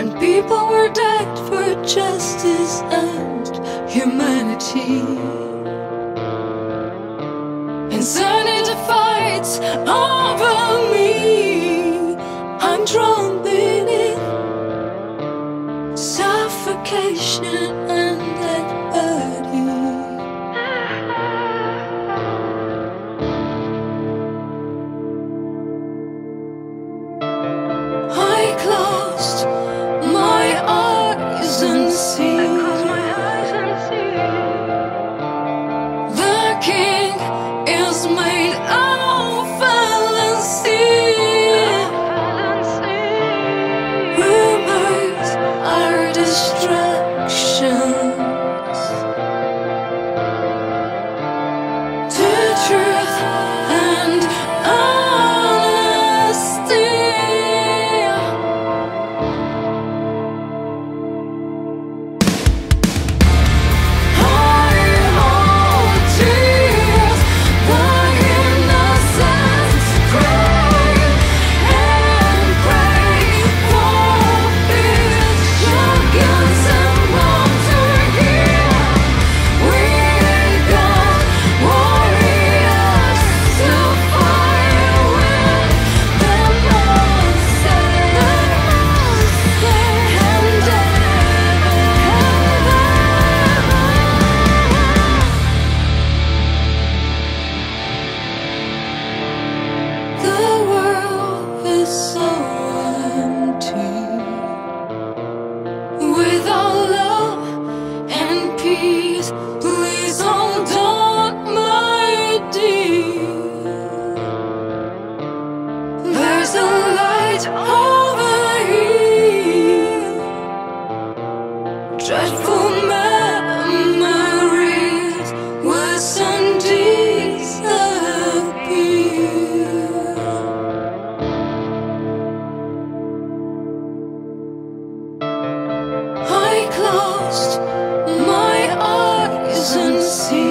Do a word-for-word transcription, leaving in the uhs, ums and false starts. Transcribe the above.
when people were dead for justice and humanity. Insanity fights over me. I'm drawn beneath suffocation and dead body. I closed my eyes and see. I close my eyes and see. The king is made of fallacy. Rumors are distractions to truth and honesty. I hold tears, the innocent cry and pray for peace. Shotguns and bombs are here. We got warriors to fight with the monsters and the world is so empty without love and peace. Please hold on, my dear. There's a light over here. Dreadful memories will soon disappear. I closed my eyes and see.